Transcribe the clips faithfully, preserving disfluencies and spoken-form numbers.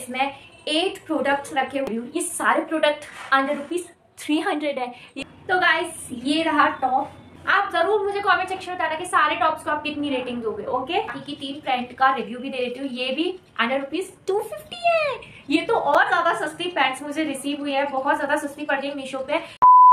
इसमें eight products रखे हुए हैं। ये सारे product under rupees three hundred है। तो गाइस ये रहा टॉप। आप जरूर मुझे कमेंट सेक्शन में बताना कि सारे टॉप्स को आप कितनी रेटिंग दोगे। ओके, की तीन पैंट का रिव्यू भी दे देती हूँ। ये भी अंडर रुपीज टू फिफ्टी है। ये तो और ज्यादा सस्ती पैंट्स मुझे रिसीव हुई है, बहुत ज्यादा सस्ती पड़ रही है मीशो पे।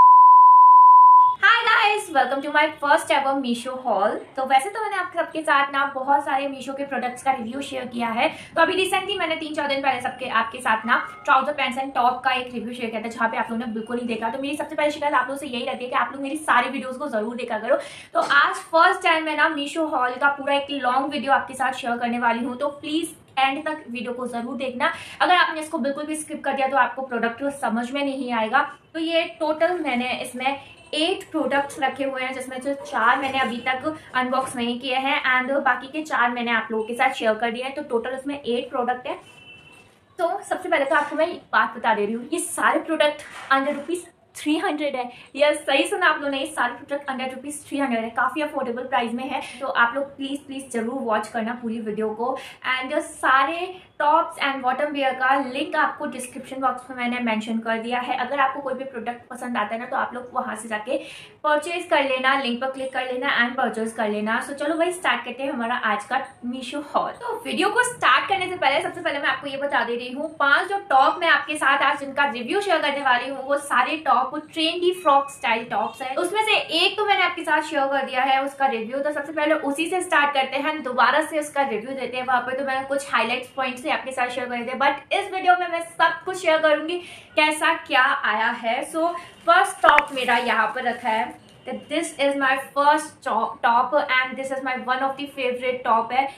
Hi guys, welcome to my first ever Meesho haul. तो वैसे तो मैंने आप सबके साथ ना बहुत सारे मीशो के प्रोडक्ट्स का रिव्यू शेयर किया है। तो अभी रिसेंटली मैंने तीन चार दिन पहले सबके आपके साथ ना ट्राउजर पैंट्स एंड टॉप का एक रिव्यू शेयर किया था, जहाँ पे आप लोगों ने बिल्कुल नहीं देखा। तो मेरी सबसे पहले शिकायत आप लोगों से यही रहती है कि आप लोग मेरी सारी वीडियोज को जरूर देखा करो। तो आज फर्स्ट टाइम मैं ना मीशो हॉल का पूरा एक लॉन्ग वीडियो आपके साथ शेयर करने वाली हूँ। तो प्लीज एंड तक वीडियो को जरूर देखना। अगर आपने इसको बिल्कुल भी स्किप कर दिया तो आपको प्रोडक्ट समझ में नहीं आएगा। तो ये टोटल मैंने इसमें एट प्रोडक्ट्स रखे हुए हैं, जिसमें जो चार मैंने अभी तक अनबॉक्स नहीं किए हैं एंड बाकी के चार मैंने आप लोगों के साथ शेयर कर दिए हैं। तो टोटल इसमें एट प्रोडक्ट है। तो सबसे पहले तो आपको मैं एक बात बता दे रही हूँ, ये सारे product under rupees three hundred है। यस, सही सुना आप लोगों ने, ये सारे product under rupees three hundred है, काफी अफोर्डेबल प्राइस में है। तो आप लोग प्लीज प्लीज जरूर वॉच करना पूरी वीडियो को। एंड सारे टॉप्स एंड बॉटम वेयर का लिंक आपको डिस्क्रिप्शन बॉक्स में मैंने मेंशन कर दिया है। अगर आपको कोई भी प्रोडक्ट पसंद आता है ना, तो आप लोग वहां से जाके परचेज कर लेना, लिंक पर क्लिक कर लेना एंड परचेज कर लेना। सो चलो भाई स्टार्ट करते हैं हमारा आज का मीशो हॉल। तो वीडियो को स्टार्ट करने से पहले सबसे पहले मैं आपको ये बता दे रही हूँ, पांच जो टॉप मैं आपके साथ आज जिनका रिव्यू शेयर करने वाली हूँ, वो सारे top trendy frock style tops है। उसमें से एक तो मैंने आपके साथ शेयर कर दिया है उसका रिव्यू। तो सबसे पहले उसी से स्टार्ट करते हैं, दोबारा से उसका रिव्यू देते हैं। वहां पर तो मैंने कुछ हाईलाइट्स पॉइंट्स से आपके साथ शेयर कर दिए, बट इस वीडियो में मैं सब कुछ शेयर करूंगी कैसा क्या आया है। सो फर्स्ट टॉप मेरा यहाँ पर रखा है। This is my first top and this is my one of the favourite top है।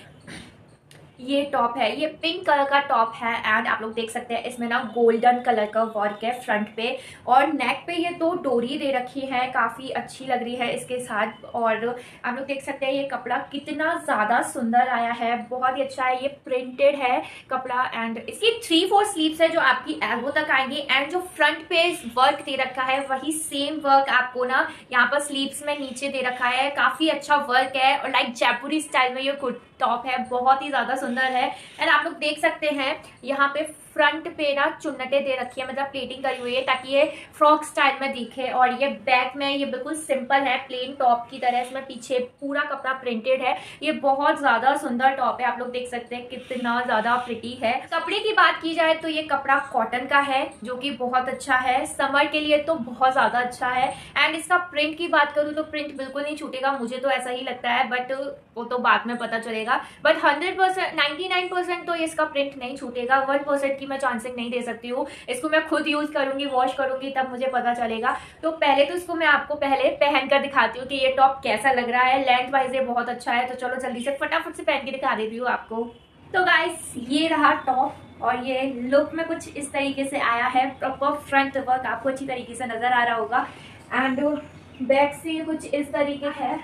ये टॉप है, ये पिंक कलर का टॉप है एंड आप लोग देख सकते हैं इसमें ना गोल्डन कलर का वर्क है फ्रंट पे, और नेक पे ये दो डोरी दे रखी है, काफी अच्छी लग रही है इसके साथ। और आप लोग देख सकते हैं ये कपड़ा कितना ज्यादा सुंदर आया है, बहुत ही अच्छा है। ये प्रिंटेड है कपड़ा एंड इसकी थ्री फोर स्लीव्स है जो आपकी एल्बो तक आएंगी। एंड जो फ्रंट पे वर्क दे रखा है वही सेम वर्क आपको ना यहाँ पर स्लीव्स में नीचे दे रखा है। काफी अच्छा वर्क है और लाइक जयपुरी स्टाइल में ये टॉप है, बहुत ही ज्यादा सुंदर है। एंड आप लोग देख सकते हैं यहाँ पे फ्रंट पे ना चुन्नटे दे रखी है, मतलब प्लेटिंग करी हुई है ताकि ये फ्रॉक स्टाइल में दिखे। और ये बैक में ये बिल्कुल सिंपल है, प्लेन टॉप की तरह। इसमें पीछे पूरा कपड़ा प्रिंटेड है। ये बहुत ज्यादा सुंदर टॉप है, आप लोग देख सकते हैं कितना ज्यादा प्रिटी है। कपड़े की बात की जाए तो ये कपड़ा कॉटन का है जो कि बहुत अच्छा है, समर के लिए तो बहुत ज्यादा अच्छा है। एंड इसका प्रिंट की बात करूँ तो प्रिंट बिल्कुल नहीं छूटेगा, मुझे तो ऐसा ही लगता है, बट वो तो बाद में पता चलेगा। But hundred percent ninety nine percent तो इसका प्रिंट नहीं छूटेगा। वन परसेंट की मैं चांसिंग नहीं दे सकती हूँ। इसको मैं खुद यूज करूंगी, वॉश करूंगी, तब मुझे पता चलेगा। तो पहले तो इसको मैं आपको पहले पहन कर दिखाती हूँ कि ये टॉप कैसा लग रहा है। लेंथ वाइज ये बहुत अच्छा है। तो चलो जल्दी से फटाफट से पहन के दिखा देती हूँ आपको। तो गाइस ये रहा टॉप और ये लुक में कुछ इस तरीके से आया है। प्रॉपर फ्रंट वर्क आपको अच्छी तरीके से नजर आ रहा होगा एंड बैक से कुछ इस तरीके है।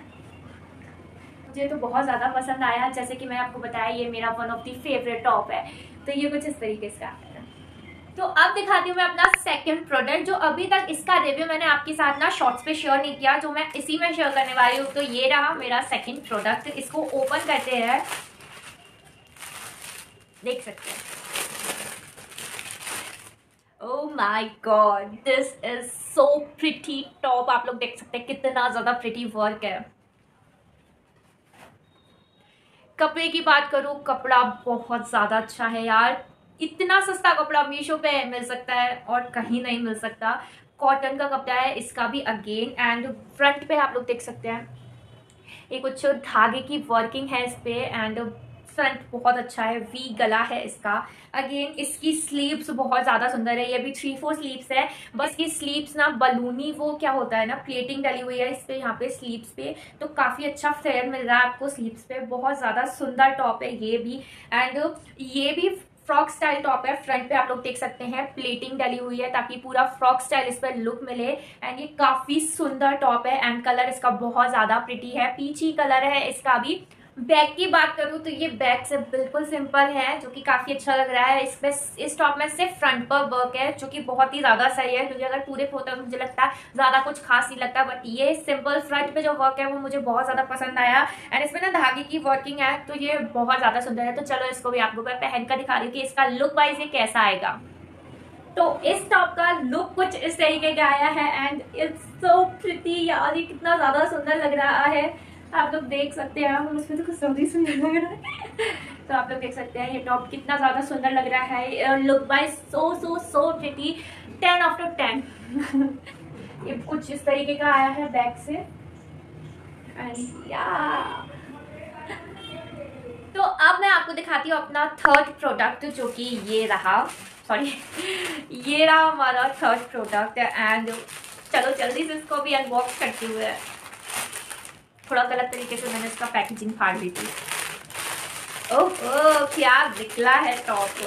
मुझे तो बहुत ज़्यादा पसंद आया, जैसे कि मैंने आपको बताया ये मेरा one of the favourite top है। तो ये कुछ इस तरीके से आता है। तो अब दिखाती हूँ मैं अपना सेकंड प्रोडक्ट, जो अभी तक इसका रिव्यू मैंने आपके साथ ना शॉर्ट्स पे शेयर नहीं किया, जो मैं इसी में शेयर करने वाली हूँ। तो ये रहा मेरा सेकंड प्रोडक्ट। इसको ओपन करते हैं, देख सकते हैं। Oh my god, this is so pretty top. आप लोग देख सकते हैं कितना ज्यादा प्रिटी वर्क है। कपड़े की बात करूं, कपड़ा बहुत ज्यादा अच्छा है यार। इतना सस्ता कपड़ा मीशो पे मिल सकता है और कहीं नहीं मिल सकता। कॉटन का कपड़ा है इसका भी अगेन। एंड फ्रंट पे आप लोग देख सकते हैं ये कुछ धागे की वर्किंग है इस पे। एंड फ्रंट बहुत अच्छा है, वी गला है इसका। अगेन इसकी स्लीव्स बहुत ज्यादा सुंदर है, ये भी थ्री फोर स्लीव्स है। बस की स्लीव्स ना बलूनी वो क्या होता है ना, प्लेटिंग डली हुई है इस पे, यहाँ पे स्लीव्स पे। तो काफी अच्छा फेयर मिल रहा है आपको स्लीव्स पे। बहुत ज्यादा सुंदर टॉप है ये भी। एंड ये भी फ्रॉक स्टाइल टॉप है। फ्रंट पे आप लोग देख सकते हैं प्लेटिंग डली हुई है ताकि पूरा फ्रॉक स्टाइल इस पर लुक मिले। एंड ये काफी सुंदर टॉप है एंड कलर इसका बहुत ज्यादा प्रिटी है, पीची कलर है इसका भी। बैग की बात करूँ तो ये बैग से बिल्कुल सिंपल है, जो कि काफी अच्छा लग रहा है। इसमें इस टॉप में सिर्फ फ्रंट पर वर्क है, जो कि बहुत ही ज्यादा सही है, क्योंकि अगर पूरे फोटो में मुझे लगता है ज्यादा कुछ खास नहीं लगता, बट ये सिंपल फ्रंट पे जो वर्क है वो मुझे बहुत ज्यादा पसंद आया। एंड इसमें ना धागे की वर्किंग है, तो ये बहुत ज्यादा सुंदर है। तो चलो इसको भी आपको मैं पहन कर दिखा रही हूँ कि इसका लुक वाइज ये कैसा आएगा। तो इस टॉप का लुक कुछ इस तरीके का आया है एंड इट्स सो प्रिटी यार, ये कितना ज्यादा सुंदर लग रहा है। आप लोग देख सकते हैं, हम उसमें तो कुछ ज्यादा ही सुंदर लग रहा है। तो आप लोग देख सकते हैं ये टॉप कितना ज्यादा सुंदर लग रहा है। Look wise so so so pretty, ten out of ten. ये कुछ इस तरीके का आया है बैक से एंड या। तो अब मैं आपको दिखाती हूँ अपना थर्ड प्रोडक्ट, जो कि ये रहा, सॉरी ये रहा हमारा थर्ड प्रोडक्ट। एंड चलो जल्दी से इसको भी अनबॉक्स करते हुए, थोड़ा गलत तरीके से मैंने इसका पैकेजिंग फाड़ दी थी। ओह क्या निकला है टॉप।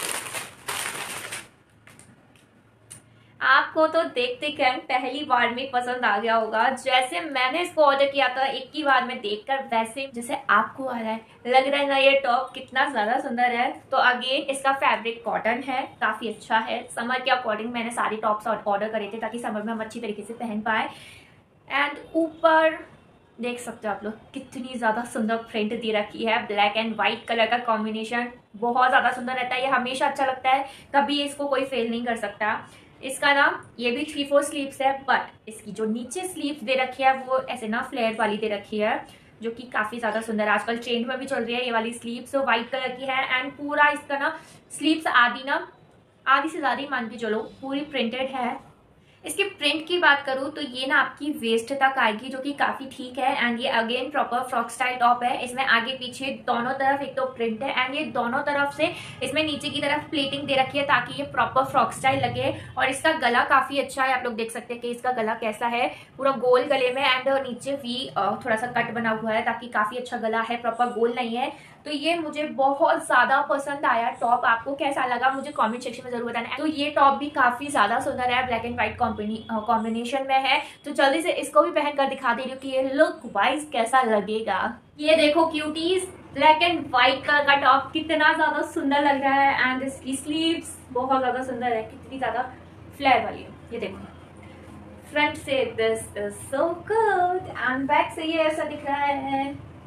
आपको तो देखते क्या पहली बार में पसंद आ गया होगा। जैसे मैंने इसको ऑर्डर किया था एक ही बार में देखकर, वैसे जैसे आपको आ रहा है, लग रहा है ना ये टॉप कितना ज्यादा सुंदर है। तो अगेन इसका फैब्रिक कॉटन है, काफी अच्छा है। समर के अकॉर्डिंग मैंने सारे टॉप्स ऑर्डर करे थे, ताकि समर में हम अच्छी तरीके से पहन पाए। एंड ऊपर देख सकते हो आप लोग कितनी ज्यादा सुंदर प्रिंट दे रखी है। ब्लैक एंड व्हाइट कलर का कॉम्बिनेशन बहुत ज्यादा सुंदर रहता है, ये हमेशा अच्छा लगता है, कभी इसको कोई फेल नहीं कर सकता। इसका ना ये भी थ्री फोर स्लीव्स है, बट इसकी जो नीचे स्लीव्स दे रखी है वो ऐसे ना फ्लेयर वाली दे रखी है, जो कि काफी ज्यादा सुंदर है। आजकल ट्रेंड में भी चल रही है ये वाली स्लीव्स, तो व्हाइट कलर की है। एंड पूरा इसका ना स्लीव्स आधी ना आधी से ज्यादा ही मान के चलो पूरी प्रिंटेड है। इसकी प्रिंट की बात करूँ तो ये ना आपकी वेस्ट तक आएगी, जो कि काफी ठीक है। एंड ये again proper frock style top है। इसमें आगे पीछे दोनों तरफ एक तो प्रिंट है, एंड ये दोनों तरफ से इसमें नीचे की तरफ प्लेटिंग दे रखी है, ताकि ये प्रॉपर फ्रॉक स्टाइल लगे। और इसका गला काफी अच्छा है, आप लोग देख सकते हैं कि इसका गला कैसा है, पूरा गोल गले में। एंड नीचे भी थोड़ा सा कट बना हुआ है, ताकि काफी अच्छा गला है, प्रॉपर गोल नहीं है। तो ये मुझे बहुत ज्यादा पसंद आया टॉप। आपको कैसा लगा मुझे कमेंट सेक्शन में जरूर बताना। तो ये टॉप भी काफी ज्यादा सुंदर है, ब्लैक एंड व्हाइट कॉम्बिनेशन में है। तो जल्दी से इसको भी पहन कर दिखा दे रही हूँ कि ये लुक वाइज कैसा लगेगा। ये देखो cuties, black and white colour का टॉप कितना ज्यादा सुंदर लग रहा है। एंड इसकी स्लीव्स बहुत ज्यादा सुंदर है, कितनी ज्यादा फ्लेयर वाली है। ये देखो फ्रंट से this is so good, and back से ये ऐसा दिख रहा है।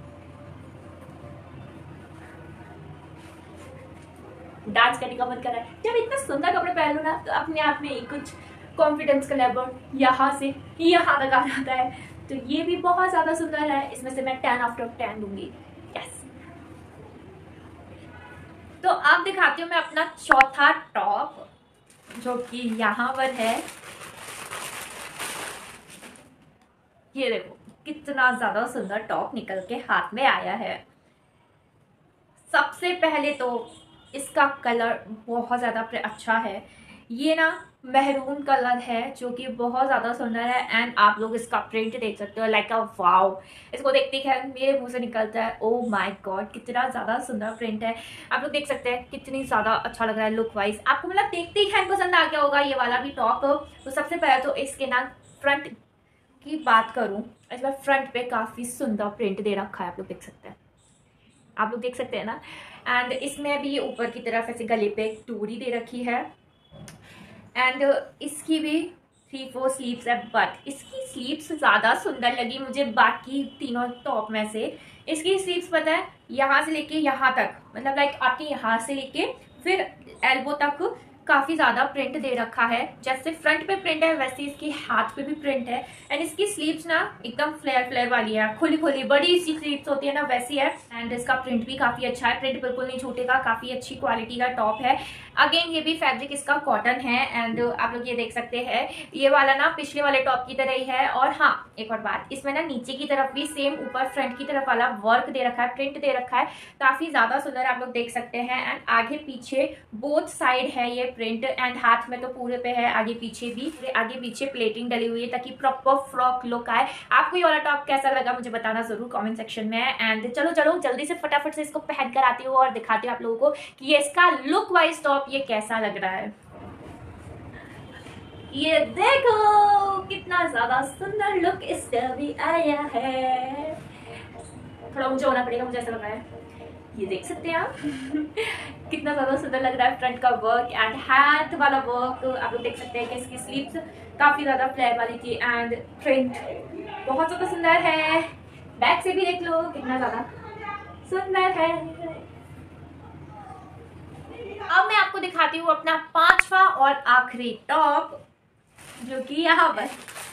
डांस करने का मन कर रहा है, जब इतना सुंदर कपड़े पहन लो ना, तो अपने आप में ही कुछ कॉन्फिडेंस का लेवल यहाँ से यहाँ तक आ जाता है। तो ये भी बहुत ज्यादा सुंदर है, इसमें से मैं टेन आउट ऑफ टेन दूंगी। यस। तो अब दिखाती हूँ मैं अपना चौथा टॉप, जो कि यहाँ पर है। ये देखो कितना ज्यादा सुंदर टॉप निकल के हाथ में आया है। सबसे पहले तो इसका कलर बहुत ज़्यादा अच्छा है। ये ना मेहरून कलर है, जो कि बहुत ज़्यादा सुंदर है। एंड आप लोग इसका प्रिंट देख सकते हो, लाइक अ वाव। इसको देखते ही मेरे मुंह से निकलता है ओ माय गॉड, कितना ज़्यादा सुंदर प्रिंट है। आप लोग देख सकते हैं कितनी ज़्यादा अच्छा लग रहा है लुक वाइज। आपको मतलब देखते ही खैर पसंद आ गया होगा ये वाला भी टॉप। तो सबसे पहले तो इसके ना फ्रंट की बात करूँ, इसमें फ्रंट पे काफ़ी सुंदर प्रिंट दे रखा है, आप लोग देख सकते हैं, आप लोग देख सकते हैं ना। एंड इसमें भी ऊपर की तरफ ऐसे गले पे एक डोरी दे रखी है। एंड इसकी भी थ्री फोर स्लीव्स है, बट इसकी स्लीव्स ज़्यादा सुंदर लगी मुझे बाकी तीनों टॉप में से। इसकी स्लीव्स पता है यहाँ से लेके यहाँ तक, मतलब लाइक आपके यहाँ से लेके फिर एल्बो तक काफी ज्यादा प्रिंट दे रखा है। जैसे फ्रंट पे प्रिंट है वैसे इसके हाथ पे भी प्रिंट है। एंड इसकी स्लीव्स ना एकदम फ्लेयर फ्लेयर वाली है, खुली खुली बड़ी सी स्लीव्स होती है ना वैसी है। एंड इसका प्रिंट भी काफी अच्छा है, प्रिंट बिल्कुल नहीं छूटेगा, काफी अच्छी क्वालिटी का टॉप है। अगेन ये भी फैब्रिक इसका कॉटन है। एंड आप लोग ये देख सकते हैं ये वाला ना पिछले वाले टॉप की तरह ही है। और हाँ एक और बात, इसमें ना नीचे की तरफ भी सेम ऊपर फ्रंट की तरफ वाला वर्क दे रखा है, प्रिंट दे रखा है, काफी ज्यादा सुंदर आप लोग देख सकते हैं। एंड आगे पीछे बोथ साइड है ये प्रिंट। एंड हाथ में तो पूरे पे है, आगे पीछे भी, आगे पीछे प्लेटिंग डली हुई है ताकि प्रॉपर फ्रॉक लुक आए। आपको ये वाला टॉप कैसा लगा मुझे बताना जरूर कमेंट सेक्शन में। एंड चलो चलो जल्दी से फटाफट से इसको पहन कर आती हूँ और दिखाती हूँ आप लोगों को कि ये इसका लुक वाइज टॉप ये कैसा लग रहा है। ये देखो कितना ज्यादा सुंदर लुक इसका भी आया है। थोड़ा ऊंचा होना पड़ेगा, मुझे ऐसा लग रहा है। ये देख सकते हैं आप कितना ज्यादा सुंदर लग रहा है फ्रंट का वर्क एंड हैट वाला वर्क। आप लोग देख सकते हैं कि इसकी स्लीव्स काफी ज्यादा फ्लेयर वाली थी एंड प्रिंट बहुत ज्यादा सुंदर है। बैक से भी देख लो कितना ज्यादा सुंदर है। अब मैं आपको दिखाती हूँ अपना पांचवा और आखिरी टॉप, जो कि यहाँ पर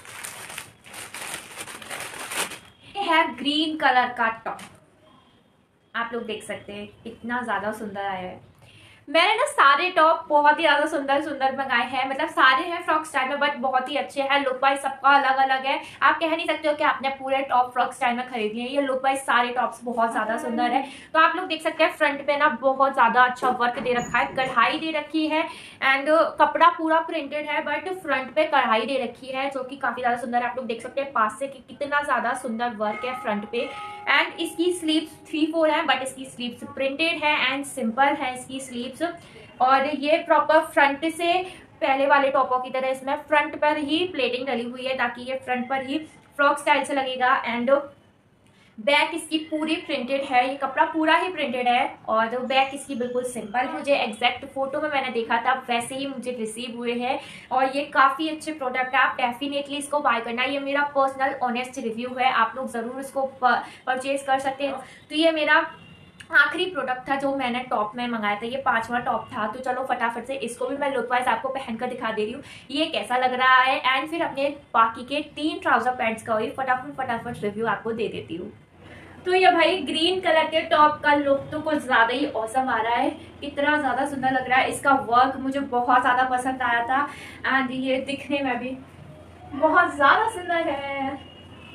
है ग्रीन कलर का टॉप। आप लोग देख सकते हैं कितना ज्यादा सुंदर आया है। मैंने ना सारे टॉप बहुत ही ज्यादा सुंदर सुंदर मंगाए हैं, मतलब सारे हैं फ्रॉक स्टाइल में, बट बहुत ही अच्छे हैं। लुक वाइज सबका अलग अलग है। आप कह नहीं सकते हो कि आपने पूरे टॉप फ्रॉक स्टाइल में खरीद लिए। ये लुक वाइज सारे टॉप्स बहुत ज्यादा सुंदर है। तो आप लोग देख सकते हैं फ्रंट पे ना बहुत ज्यादा अच्छा वर्क दे रखा है, कढ़ाई दे रखी है एंड कपड़ा पूरा प्रिंटेड है, बट फ्रंट पे कढ़ाई दे रखी है जो कि काफी ज्यादा सुंदर है। आप लोग देख सकते हैं पास से कि कितना ज्यादा सुंदर वर्क है फ्रंट पे। एंड इसकी स्लीव्स थ्री फोर है, बट इसकी स्लीव्स प्रिंटेड है एंड सिंपल है इसकी स्लीव्स। और ये प्रॉपर फ्रंट से पहले वाले टॉपों की तरह इसमें फ्रंट पर ही प्लेटिंग डली हुई है, ताकि ये फ्रंट पर ही फ्रॉक स्टाइल से लगेगा। एंड बैक इसकी पूरी प्रिंटेड है, ये कपड़ा पूरा ही प्रिंटेड है और बैक इसकी बिल्कुल सिंपल। मुझे एग्जैक्ट फोटो में मैंने देखा था वैसे ही मुझे रिसीव हुए हैं और ये काफी अच्छे प्रोडक्ट है। आप डेफिनेटली इसको बाय करना। ये मेरा पर्सनल ऑनेस्ट रिव्यू है, आप लोग जरूर इसको परचेज कर सकते हैं। तो ये मेरा आखिरी प्रोडक्ट था जो मैंने टॉप में मंगाया था, ये पांचवा टॉप था। तो चलो फटाफट से इसको भी मैं लुक वाइज आपको पहनकर दिखा दे रही हूँ ये कैसा लग रहा है, एंड फिर अपने बाकी के तीन ट्राउजर पैंट्स का भी फटाफट फटाफट रिव्यू आपको दे देती हूँ। तो ये भाई ग्रीन कलर के टॉप का लुक तो कुछ ज्यादा ही औसम आ रहा है, इतना ज्यादा सुंदर लग रहा है। इसका वर्क मुझे बहुत ज्यादा पसंद आया था एंड ये दिखने में भी बहुत ज्यादा सुंदर है।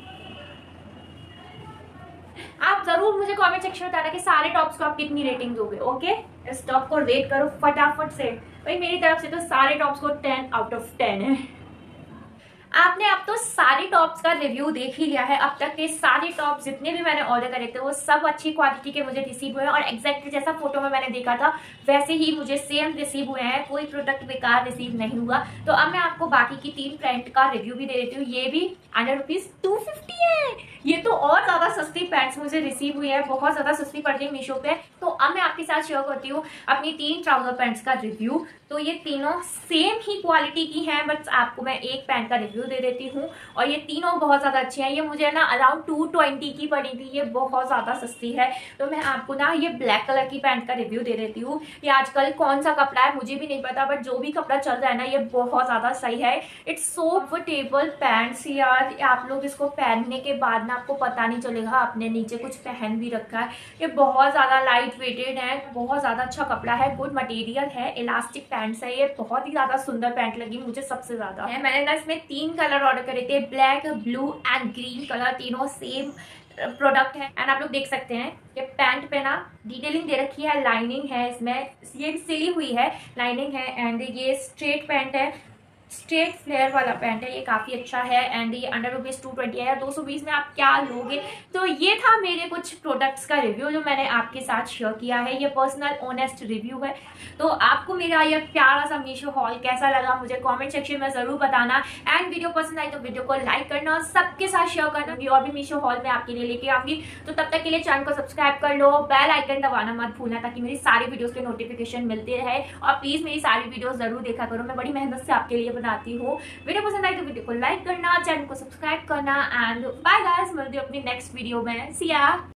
आप जरूर मुझे कमेंट सेक्शन में बताना कि सारे टॉप्स को आप कितनी रेटिंग दोगे। ओके, इस टॉप को रेट करो फटाफट से। भाई मेरी तरफ से तो सारे टॉप्स को टेन आउट ऑफ टेन है। आपने अब तो सारे टॉप्स का रिव्यू देख ही लिया है। अब तक के सारे टॉप्स जितने भी मैंने ऑर्डर करे थे वो सब अच्छी क्वालिटी के मुझे रिसीव हुए हैं और एग्जैक्टली जैसा फोटो में मैंने देखा था वैसे ही मुझे सेम रिसीव हुए हैं। कोई प्रोडक्ट बेकार रिसीव नहीं हुआ। तो अब मैं आपको बाकी की तीन पैंट का रिव्यू भी दे देती हूँ। ये भी अंडर रुपीज टू फिफ्टी है। ये तो और ज्यादा सस्ती पैंट्स मुझे रिसीव हुई है, बहुत ज्यादा सस्ती पड़ गई मीशो पे। तो अब मैं आपके साथ शेयर करती हूँ अपनी तीन ट्राउजर पैंट्स का रिव्यू। तो ये तीनों सेम ही क्वालिटी की हैं, बट आपको मैं एक पैंट का रिव्यू दे देती हूँ और ये तीनों बहुत ज्यादा अच्छी हैं। ये मुझे ना अराउंड टू ट्वेंटी की पड़ी थी, ये बहुत ज्यादा सस्ती है। तो मैं आपको ना ये ब्लैक कलर की पैंट का रिव्यू दे देती हूँ। ये आजकल कौन सा कपड़ा है मुझे भी नहीं पता, बट जो भी कपड़ा चल रहा है ना ये बहुत ज्यादा सही है। इट्स सो कंफर्टेबल पैंट्स यार, आप लोग इसको पहनने के बाद ना आपको पता नहीं चलेगा आपने नीचे कुछ पहन भी रखा है। ये बहुत ज्यादा लाइट वेटेड है, बहुत ज्यादा अच्छा कपड़ा है, गुड मटेरियल है, इलास्टिक पैंट्स है। ये बहुत ही ज्यादा सुंदर पैंट लगी मुझे सबसे ज्यादा है। मैंने ना इसमें तीन कलर ऑर्डर करे थे, black, blue and green colour, तीनों सेम प्रोडक्ट है। एंड आप लोग देख सकते हैं ये पैंट पे ना डिटेलिंग दे रखी है, लाइनिंग है इसमें, ये भी सिली हुई है, लाइनिंग है। एंड ये स्ट्रेट पैंट है, स्ट्रेट फ्लेयर वाला पैंट है, ये काफी अच्छा है। एंड ये अंडर रुपीज टू ट्वेंटी है, दो सौ बीस में आप क्या लोगे। तो ये था मेरे कुछ प्रोडक्ट्स का रिव्यू जो मैंने आपके साथ शेयर किया है। ये पर्सनल ऑनेस्ट रिव्यू है। तो आपको मेरा ये प्यारा सा मीशो हॉल कैसा लगा मुझे कमेंट सेक्शन में जरूर बताना। एंड वीडियो पसंद आई तो वीडियो को लाइक करना और सबके साथ शेयर करना। और भी मीशो हॉल में आपके लिए लेके आऊंगी। तो तब तक के लिए चैनल को सब्सक्राइब कर लो, बेल आइकन दबाना मत भूलना ताकि मेरी सारी वीडियोस के नोटिफिकेशन मिलते रहे। और प्लीज मेरी सारी वीडियोस जरूर देखा करो, मैं बड़ी मेहनत से आपके लिए बनाती हूँ। वीडियो पसंद आई तो वीडियो को लाइक करना, चैनल को सब्सक्राइब करना एंड बाय गाइस, मिलते हैं अपनी नेक्स्ट वीडियो में। सी या।